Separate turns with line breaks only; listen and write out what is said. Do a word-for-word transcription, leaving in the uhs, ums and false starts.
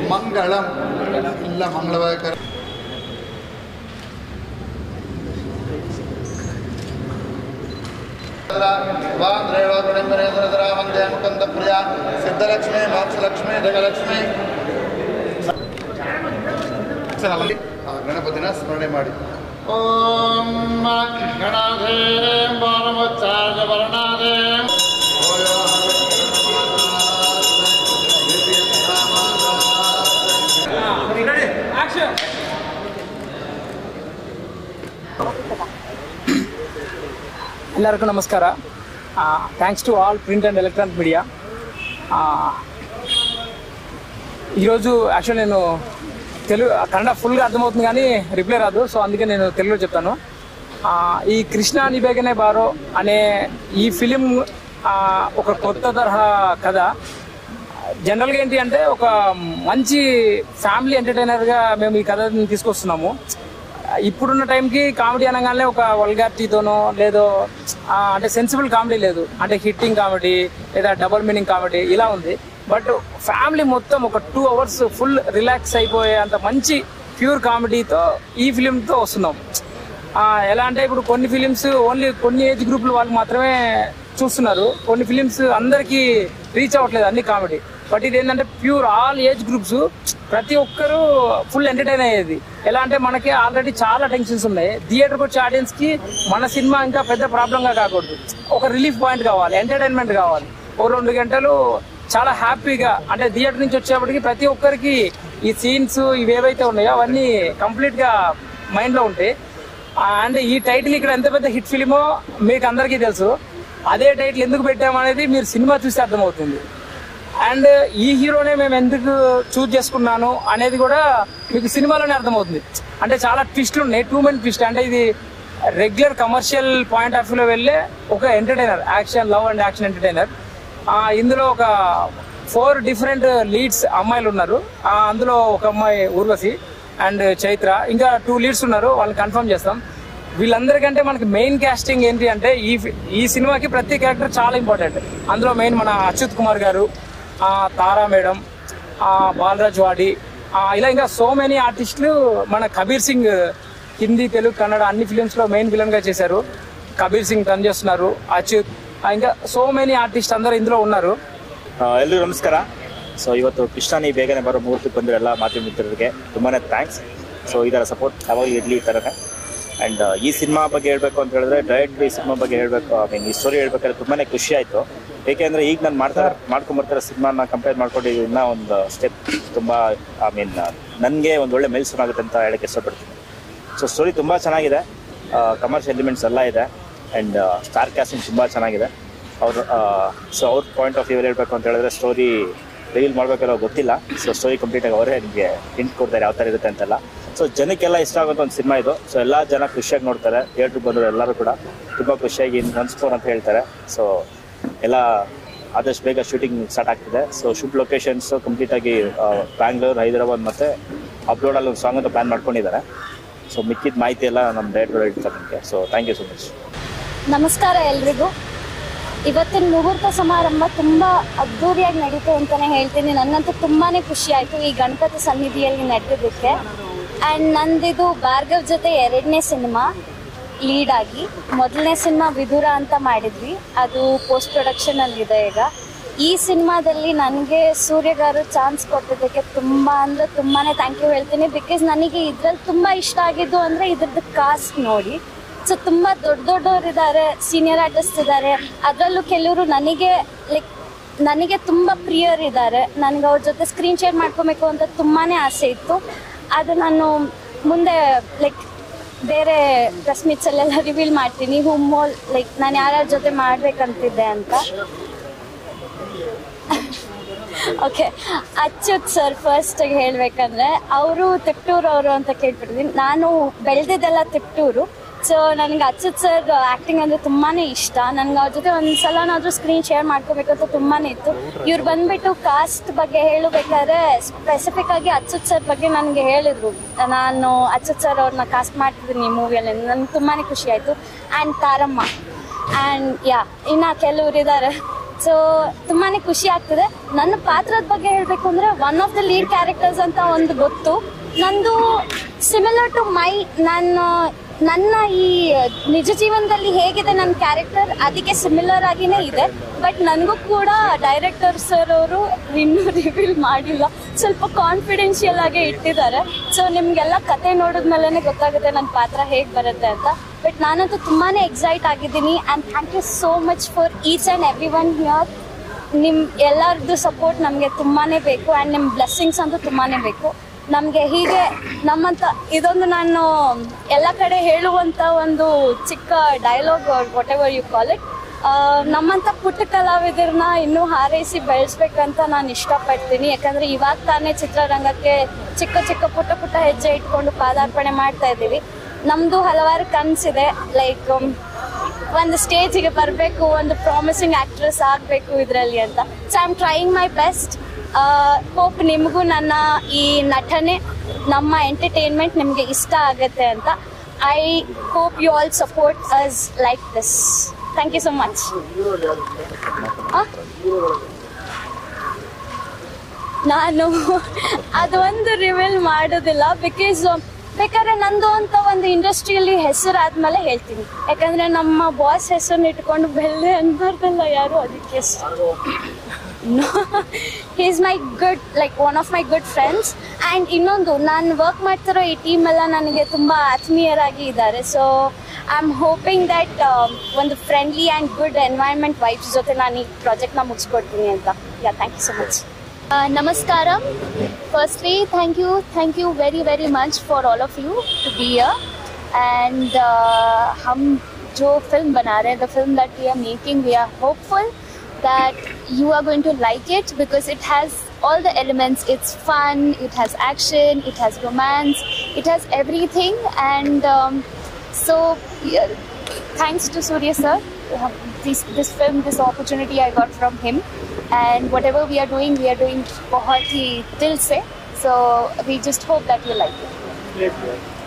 ಮಂಗಳಂ ಎಲ್ಲ ಮಂಗಳವಾರ ವಂದೇ ಮುಕುಂದ ಪ್ರಿಯ ಸಿದ್ಧಲಕ್ಷ್ಮಿ ಮೋಕ್ಷಲಕ್ಷ್ಮಿ ಜಗಲಕ್ಷ್ಮಿ ಗಣಪತಿನ ಸ್ಮರಣೆ ಮಾಡಿ. ಓಂ ಗಣಾಧೇ ಬಾಲಮೋಚ್ಚಾರ್ಯ ವರ್ಣಾಧೇ
ಎಲ್ಲರಿಗೂ ನಮಸ್ಕಾರ. Thanks to all print and electronic media. ఈరోజు యాక్చువల్ నేను తెలుగు కన్నడ ఫుల్గా అర్థమవుతుంది కానీ రిప్లై రాదు, సో అందుకే నేను తెలుగులో చెప్తాను. ఈ కృష్ణ నీ బేగనే బారో అనే ఈ ఫిలిం ఒక కొత్త తరహా కథ. జనరల్గా ఏంటి అంటే ఒక మంచి ఫ్యామిలీ ఎంటర్టైనర్గా మేము ఈ కథని తీసుకొస్తున్నాము. ఇప్పుడున్న టైంకి కామెడీ అనగానే ఒక వల్గారిటీతోనో లేదో అంటే సెన్సిబుల్ కామెడీ లేదు, అంటే హిట్టింగ్ కామెడీ లేదా డబుల్ మీనింగ్ కామెడీ ఇలా ఉంది. బట్ ఫ్యామిలీ మొత్తం ఒక టూ అవర్స్ ఫుల్ రిలాక్స్ అయిపోయే అంత మంచి ప్యూర్ కామెడీతో ఈ ఫిలింతో వస్తున్నాం. ఎలా అంటే ఇప్పుడు కొన్ని ఫిలిమ్స్ ఓన్లీ కొన్ని ఏజ్ గ్రూపుల వాళ్ళు మాత్రమే చూస్తున్నారు, కొన్ని ఫిలిమ్స్ అందరికీ రీచ్ అవ్వట్లేదు అన్ని కామెడీ. బట్ ఇది ఏంటంటే ప్యూర్ ఆల్ ఏజ్ గ్రూప్స్ ప్రతి ఒక్కరూ ఫుల్ ఎంటర్టైన్ అయ్యేది. ఎలా అంటే మనకి ఆల్రెడీ చాలా టెన్షన్స్ ఉన్నాయి, థియేటర్కి వచ్చే ఆడియన్స్కి మన సినిమా ఇంకా పెద్ద ప్రాబ్లంగా కాకూడదు, ఒక రిలీఫ్ పాయింట్ కావాలి, ఎంటర్టైన్మెంట్ కావాలి. ఒక రెండు గంటలు చాలా హ్యాపీగా అంటే థియేటర్ నుంచి వచ్చేప్పటికి ప్రతి ఒక్కరికి ఈ సీన్స్ ఇవేవైతే ఉన్నాయో అవన్నీ కంప్లీట్గా మైండ్లో ఉంటాయి. అండ్ ఈ టైటిల్ ఇక్కడ ఎంత పెద్ద హిట్ ఫిలిమో మీకు అందరికీ తెలుసు. అదే టైటిల్ ఎందుకు పెట్టామనేది మీరు సినిమా చూస్తే అర్థమవుతుంది. అండ్ ఈ హీరోనే మేము ఎందుకు చూజ్ చేసుకున్నాను అనేది కూడా మీకు సినిమాలోనే అర్థమవుతుంది. అంటే చాలా ట్విస్ట్లు ఉన్నాయి, టూ మెన్ ట్విస్ట్. అంటే ఇది రెగ్యులర్ కమర్షియల్ పాయింట్ ఆఫ్ వ్యూలో వెళ్ళే ఒక entertainer, action love and action entertainer. ఇందులో ఒక ఫోర్ డిఫరెంట్ లీడ్స్ అమ్మాయిలు ఉన్నారు. అందులో ఒక అమ్మాయి ఊర్వశి అండ్ చైత్ర, ఇంకా టూ లీడ్స్ ఉన్నారు, వాళ్ళని కన్ఫర్మ్ చేస్తాం. వీళ్ళందరికంటే మనకి మెయిన్ క్యాస్టింగ్ ఏంటి అంటే ఈ ఈ సినిమాకి ప్రతి క్యారెక్టర్ చాలా ఇంపార్టెంట్. అందులో మెయిన్ మన అచ్యుత్ కుమార్ గారు, తారా మేడం, బాలరాజ్ వాడి, ఇలా ఇంకా సో మెనీ ఆర్టిస్టులు. మన కబీర్ సింగ్ హిందీ తెలుగు కన్నడ అన్ని ఫిలిమ్స్లో మెయిన్ విలన్గా చేశారు, కబీర్ సింగ్ తను చేస్తున్నారు, అచ్యుత్, ఇంకా సో మెనీ ఆರ್ಟಿಸ್ಟ್ అందరూ ಇಂదులో ఉన్నారు.
ಎಲ್ಲರಿಗೂ ನಮಸ್ಕಾರ. ಸೊ ಇವತ್ತು ಕೃಷ್ಣ ನೀ ಬೇಗನೆ ಬರೋ ಮುಹೂರ್ತಕ್ಕೆ ಬಂದಿರೋ ಎಲ್ಲ ಮಾಧ್ಯಮ ಮಿತ್ರರಿಗೆ ತುಂಬಾ ಥ್ಯಾಂಕ್ಸ್. ಸೊ ಇದರ ಸಪೋರ್ಟ್ ಯಾವಾಗ ಇರಲಿ ಈ ಥರನೇ. ಆ್ಯಂಡ್ ಈ ಸಿನಿಮಾ ಬಗ್ಗೆ ಹೇಳಬೇಕು ಅಂತ ಹೇಳಿದ್ರೆ ಡೈರೆಕ್ಟ್ ಈ ಸಿನಿಮಾ ಬಗ್ಗೆ ಹೇಳಬೇಕು, ಐ ಮೀನ್ ಈ ಸ್ಟೋರಿ ಹೇಳ್ಬೇಕಾದ್ರೆ ತುಂಬಾ ಖುಷಿ ಆಯಿತು. ಏಕೆಂದರೆ ಈಗ ನಾನು ಮಾಡ್ತಾ ಮಾಡ್ಕೊಂಬರ್ತಾರೋ ಸಿನಿಮಾನ ಕಂಪೇರ್ ಮಾಡ್ಕೊಂಡು ಇನ್ನೂ ಒಂದು ಸ್ಟೆಪ್ ತುಂಬ ಐ ಮೀನ್ ನನಗೆ ಒಂದು ಒಳ್ಳೆ ಮೈಲ್ಸ್ಟೋನ್ ಆಗುತ್ತೆ ಅಂತ ಹೇಳಕ್ಕೆ ಇಷ್ಟಪಡ್ತೀನಿ. ಸೊ ಸ್ಟೋರಿ ತುಂಬ ಚೆನ್ನಾಗಿದೆ, ಕಮರ್ಷಿಯಲ್ ಎಲಿಮೆಂಟ್ಸ್ ಎಲ್ಲ ಇದೆ, ಆ್ಯಂಡ್ ಸ್ಟಾರ್ ಕ್ಯಾಸ್ಟಿಂಗ್ ತುಂಬ ಚೆನ್ನಾಗಿದೆ. ಅವರು ಸೊ ಅವ್ರ ಪಾಯಿಂಟ್ ಆಫ್ ವ್ಯೂ ಹೇಳಬೇಕು ಅಂತ ಹೇಳಿದ್ರೆ ಸ್ಟೋರಿ ರಿವೀಲ್ ಮಾಡಬೇಕಲ್ಲೋ ಗೊತ್ತಿಲ್ಲ. ಸೊ ಸ್ಟೋರಿ ಕಂಪ್ಲೀಟಾಗಿ ಅವರೇ ನಿಮಗೆ ಹಿಂಟ್ ಕೊಡ್ತಾರೆ ಯಾವ ಥರ ಇರುತ್ತೆ ಅಂತೆಲ್ಲ. ಸೊ ಜನಕ್ಕೆಲ್ಲ ಇಷ್ಟ ಆಗುವಂಥ ಒಂದು ಸಿನಿಮಾ ಇದು. ಸೊ ಎಲ್ಲ ಜನ ಖುಷಿಯಾಗಿ ನೋಡ್ತಾರೆ, ಥಿಯೇಟ್ರಿಗೆ ಬಂದರು ಎಲ್ಲರೂ ಕೂಡ ತುಂಬ ಖುಷಿಯಾಗಿ ಒನ್ಸ್ ಮೋರ್ ಅಂತ ಹೇಳ್ತಾರೆ. ಸೊ ಎಲ್ಲ ಆದಷ್ಟು ಬೇಗ ಶೂಟಿಂಗ್ ಸ್ಟಾರ್ಟ್ ಆಗ್ತಿದೆ. ಸೊ ಶೂಟ್ ಲೊಕೇಶನ್ಸು ಕಂಪ್ಲೀಟಾಗಿ ಬ್ಯಾಂಗ್ಳೂರು, ಹೈದರಾಬಾದ್ ಮತ್ತು ಅಪ್ಲೋಡಲ್ಲಿ ಒಂದು ಸಾಂಗ್ ಅಂತ ಪ್ಲ್ಯಾನ್ ಮಾಡ್ಕೊಂಡಿದ್ದಾರೆ. ಸೊ ಮಿಕ್ಕಿದ ಮಾಹಿತಿ ಎಲ್ಲ ನಮ್ಮ ಡೈರೆಕ್ಟರ್ ಹೇಳ್ತಾರೆ ನಿಮಗೆ. So thank you so much.
ನಮಸ್ಕಾರ ಎಲ್ರಿಗೂ. ಇವತ್ತಿನ ಮುಹೂರ್ತ ಸಮಾರಂಭ ತುಂಬ ಅದ್ಧೂರಿಯಾಗಿ ನಡೀತು ಅಂತಲೇ ಹೇಳ್ತೀನಿ. ನನಗಂತೂ ತುಂಬಾ ಖುಷಿ ಆಯಿತು ಈ ಗಣಪತಿ ಸನ್ನಿಧಿಯಲ್ಲಿ ನಡೆದಿದ್ದಕ್ಕೆ. ಆ್ಯಂಡ್ ನಂದಿದು ಭಾರ್ಗವ್ ಜೊತೆ ಎರಡನೇ ಸಿನಿಮಾ ಲೀಡ್ ಆಗಿ. ಮೊದಲನೇ ಸಿನಿಮಾ ವಿಧುರ ಅಂತ ಮಾಡಿದ್ವಿ, ಅದು ಪೋಸ್ಟ್ ಪ್ರೊಡಕ್ಷನಲ್ಲಿದೆ ಈಗ. ಈ ಸಿನಿಮಾದಲ್ಲಿ ನನಗೆ ಸೂರ್ಯಗಾರು ಚಾನ್ಸ್ ಕೊಟ್ಟಿದ್ದಕ್ಕೆ ತುಂಬ ಅಂದರೆ ತುಂಬಾ ಥ್ಯಾಂಕ್ ಯು ಹೇಳ್ತೀನಿ. ಬಿಕಾಸ್ ನನಗೆ ಇದ್ರಲ್ಲಿ ತುಂಬ ಇಷ್ಟ ಆಗಿದ್ದು ಅಂದರೆ ಇದ್ರದ್ದು ಕಾಸ್ಟ್ ನೋಡಿ. ಸೊ ತುಂಬ ದೊಡ್ಡ ದೊಡ್ಡವರು ಇದ್ದಾರೆ, ಸೀನಿಯರ್ ಆರ್ಟಿಸ್ಟ್ ಇದ್ದಾರೆ, ಅದರಲ್ಲೂ ಕೆಲವರು ನನಗೆ ಲೈಕ್ ನನಗೆ ತುಂಬ ಪ್ರಿಯರಿದ್ದಾರೆ. ನನಗೆ ಅವ್ರ ಜೊತೆ ಸ್ಕ್ರೀನ್ ಶೇರ್ ಮಾಡ್ಕೊಬೇಕು ಅಂತ ತುಂಬಾ ಆಸೆ ಇತ್ತು. ಅದು ನಾನು ಮುಂದೆ ಲೈಕ್ ಬೇರೆ ಪ್ರೆಸ್ ಮೀಟ್ಸಲ್ಲೆಲ್ಲ ರಿವೀಲ್ ಮಾಡ್ತೀನಿ ಹೂ ಮೋಲ್ ಲೈಕ್ ನಾನು ಯಾರ್ಯಾರ ಜೊತೆ ಮಾಡಬೇಕಂತಿದ್ದೆ ಅಂತ. ಓಕೆ, ಅಚ್ಯುತ್ ಸರ್ ಫಸ್ಟಿಗೆ ಹೇಳಬೇಕಂದ್ರೆ ಅವರು ತಿಪ್ಟೂರವರು ಅಂತ ಕೇಳ್ಬಿಟ್ಟಿದ್ದೀನಿ. ನಾನು ಬೆಳೆದಿದ್ದೆಲ್ಲ ತಿಪ್ಟೂರು. ಸೊ ನನಗೆ ಅಚ್ಯುತ್ ಸರ್ ಆ್ಯಕ್ಟಿಂಗ್ ಅಂದರೆ ತುಂಬಾ ಇಷ್ಟ. ನನಗೆ ಅವ್ರ ಜೊತೆ ಒಂದು ಸಲನಾದರೂ ಸ್ಕ್ರೀನ್ ಶೇರ್ ಮಾಡ್ಕೋಬೇಕಂತ ತುಂಬಾ ಇತ್ತು. ಇವ್ರು ಬಂದುಬಿಟ್ಟು ಕಾಸ್ಟ್ ಬಗ್ಗೆ ಹೇಳಬೇಕಾದ್ರೆ ಸ್ಪೆಸಿಫಿಕ್ಕಾಗಿ ಅಚ್ಯುತ್ ಸರ್ ಬಗ್ಗೆ ನನಗೆ ಹೇಳಿದರು. ನಾನು ಅಚ್ಯುತ್ ಸರ್ ಅವ್ರನ್ನ ಕಾಸ್ಟ್ ಮಾಡ್ತಿದ್ದೀನಿ ಈ ಮೂವಿಯಲ್ಲಿ, ನನಗೆ ತುಂಬಾ ಖುಷಿ ಆಯಿತು. ಆ್ಯಂಡ್ ತಾರಮ್ಮ ಆ್ಯಂಡ್ ಯಾ ಇನ್ನು ಕೆಲವ್ರು ಇದ್ದಾರೆ ಸೊ ತುಂಬಾನೇ ಖುಷಿ ಆಗ್ತದೆ. ನನ್ನ ಪಾತ್ರದ ಬಗ್ಗೆ ಹೇಳಬೇಕು ಅಂದರೆ one of the lead characters ಅಂತ ಒಂದು ಗೊತ್ತು. ನಂದು ಸಿಮಿಲರ್ ಟು ಮೈ ನನ್ನ ನನ್ನ ಈ ನಿಜ ಜೀವನದಲ್ಲಿ ಹೇಗಿದೆ ನನ್ನ ಕ್ಯಾರೆಕ್ಟರ್ ಅದಕ್ಕೆ ಸಿಮಿಲರ್ ಆಗಿನೇ ಇದೆ. ಬಟ್ ನನಗೂ ಕೂಡ ಡೈರೆಕ್ಟರ್ ಸರ್ ಅವರು ಇನ್ನೂ ರಿವೀಲ್ ಮಾಡಿಲ್ಲ, ಸ್ವಲ್ಪ ಕಾನ್ಫಿಡೆನ್ಷಿಯಲ್ ಆಗಿ ಇಟ್ಟಿದ್ದಾರೆ. ಸೊ ನಿಮಗೆಲ್ಲ ಕತೆ ನೋಡಿದ್ಮೇಲೆ ಗೊತ್ತಾಗುತ್ತೆ ನನ್ನ ಪಾತ್ರ ಹೇಗೆ ಬರುತ್ತೆ ಅಂತ. ಬಟ್ ನಾನಂತೂ ತುಂಬಾ ಎಕ್ಸೈಟ್ ಆಗಿದ್ದೀನಿ. And thank you so much for each and every one here. ನಿಮ್ಮ ಎಲ್ಲರದ್ದು ಸಪೋರ್ಟ್ ನಮಗೆ ತುಂಬಾ ಬೇಕು ಆ್ಯಂಡ್ ನಿಮ್ಮ ಬ್ಲೆಸ್ಸಿಂಗ್ಸ್ ಅಂತೂ ತುಂಬಾ ಬೇಕು ನಮಗೆ. ಹೀಗೆ ನಮ್ಮಂಥ ಇದೊಂದು ನಾನು ಎಲ್ಲ ಕಡೆ ಹೇಳುವಂಥ ಒಂದು ಚಿಕ್ಕ dialogue whatever you call it, ನಮ್ಮಂಥ ಪುಟ್ಟ ಕಲಾವಿದರನ್ನ ಇನ್ನೂ ಹಾರೈಸಿ ಬೆಳೆಸ್ಬೇಕಂತ ನಾನು ಇಷ್ಟಪಡ್ತೀನಿ. ಯಾಕಂದರೆ ಇವಾಗ ತಾನೇ ಚಿತ್ರರಂಗಕ್ಕೆ ಚಿಕ್ಕ ಚಿಕ್ಕ ಪುಟ್ಟ ಪುಟ್ಟ ಹೆಜ್ಜೆ ಇಟ್ಕೊಂಡು ಪಾದಾರ್ಪಣೆ ಮಾಡ್ತಾ ಇದ್ದೀವಿ. ನಮ್ಮದು ಹಲವಾರು ಕನಸಿದೆ, ಲೈಕ್ ಒಂದು ಸ್ಟೇಜಿಗೆ ಬರಬೇಕು, ಒಂದು ಪ್ರಾಮಿಸಿಂಗ್ ಆ್ಯಕ್ಟ್ರೆಸ್ ಆಗಬೇಕು ಇದರಲ್ಲಿ ಅಂತ. So I am trying my best. Hope ನಿಮಗೂ ನನ್ನ ಈ ನಟನೆ, ನಮ್ಮ ಎಂಟರ್ಟೈನ್ಮೆಂಟ್ ನಿಮಗೆ ಇಷ್ಟ ಆಗುತ್ತೆ ಅಂತ. I hope you all support us like this. Thank you so much. ನಾನು ಅದೊಂದು ರಿವೀಲ್ ಮಾಡೋದಿಲ್ಲ, ಬಿಕಾಸ್ ಬೇಕಾದ್ರೆ ನಂದು ಅಂತ ಒಂದು ಇಂಡಸ್ಟ್ರಿಯಲ್ಲಿ ಹೆಸರು ಆದಮೇಲೆ ಹೇಳ್ತೀನಿ. ಯಾಕಂದರೆ ನಮ್ಮ ಬಾಸ್ ಹೆಸರನ್ನ ಇಟ್ಕೊಂಡು ಬೆಳ್ಳೆ ಅನ್ಬಾರ್ದಲ್ಲ ಯಾರು, ಅದಕ್ಕೆ he is my good like one of my good friends. And ಇನ್ನೊಂದು, ನಾನು ವರ್ಕ್ ಮಾಡ್ತಿರೋ ಈ ಟೀಮೆಲ್ಲ ನನಗೆ ತುಂಬ ಆತ್ಮೀಯರಾಗಿ ಇದ್ದಾರೆ. So I am hoping that ಒಂದು friendly and good environment vibes ಜೊತೆ ನಾನು ಈ ಪ್ರಾಜೆಕ್ಟ್ನ ಮುಗಿಸ್ಕೊಡ್ತೀನಿ ಅಂತ. Yeah, thank you so much.
Uh, Namaskaram. Firstly, thank you, thank you very very much for all of you to be here. And uh, हम जो film बना रहे हैं, the film that we are making, we are hopeful that you are going to like it because it has all the elements. It's fun, it has action, it has romance, it has everything. And um, so, yeah, thanks to Surya sir. This this film, this opportunity I got from him. And whatever we are doing, we are doing बहुत ही दिल से. So we just hope that you like it.